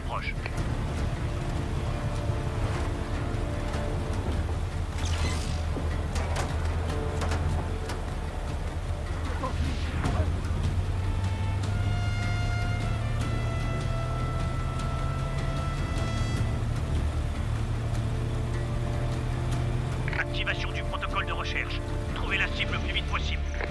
s'approche. Activation du protocole de recherche. Trouvez la cible le plus vite possible.